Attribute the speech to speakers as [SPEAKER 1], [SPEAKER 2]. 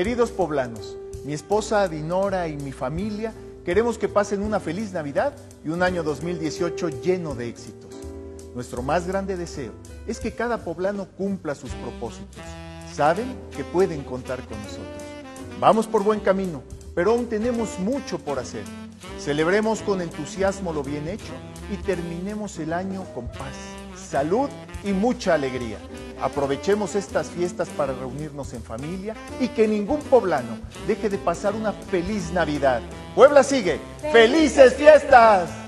[SPEAKER 1] Queridos poblanos, mi esposa Dinora y mi familia queremos que pasen una feliz Navidad y un año 2018 lleno de éxitos. Nuestro más grande deseo es que cada poblano cumpla sus propósitos. Saben que pueden contar con nosotros. Vamos por buen camino, pero aún tenemos mucho por hacer. Celebremos con entusiasmo lo bien hecho y terminemos el año con paz, salud y mucha alegría. Aprovechemos estas fiestas para reunirnos en familia y que ningún poblano deje de pasar una feliz Navidad. Puebla sigue. ¡Felices fiestas!